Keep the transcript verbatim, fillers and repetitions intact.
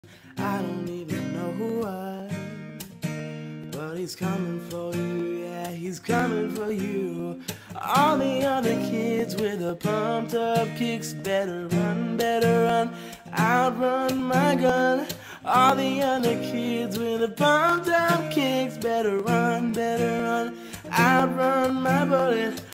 I don't even know why, but he's coming for you, yeah, he's coming for you. All the other kids with the pumped up kicks better run, better run, outrun my gun. All the other kids with the pumped up kicks better run, better run, outrun my bullet.